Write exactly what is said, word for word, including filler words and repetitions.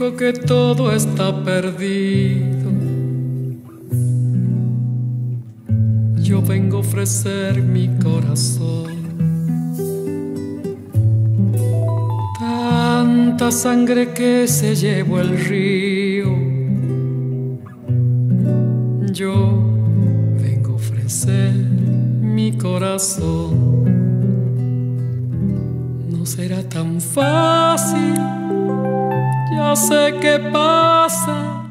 dijo que todo está perdido. Yo vengo a ofrecer mi corazón. Tanta sangre que se llevó el río. Yo vengo a ofrecer mi corazón. No será tan fácil, ya sé qué pasa.